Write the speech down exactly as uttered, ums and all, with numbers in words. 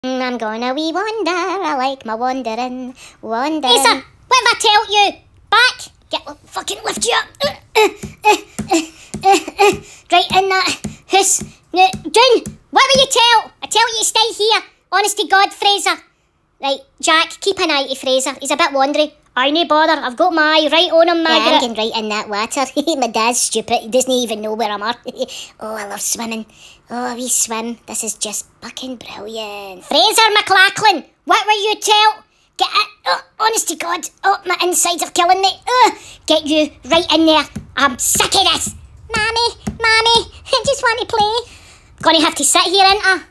I'm gonna wee wander, I like my wandering, wandering. Asa, what have I tell you? Back! Get, fucking lift you up. Right in that house. Now, June, what will you tell? I tell you to stay here. Honest to God, Fraser. Right, Jack, keep an eye to Fraser. He's a bit wandering. I no bother. I've got my eye right on him, Margaret. Yeah, I'm getting right in that water. My dad's stupid. He doesn't even know where I'm at. Oh, I love swimming. Oh, we swim. This is just fucking brilliant. Fraser McLachlan, what will you tell? Get it. Oh, honest to God. Oh, my insides are killing me. Oh, get you right in there. I'm sick of this. Mommy, Mommy, I just want to play. Gonna have to sit here, ain't I?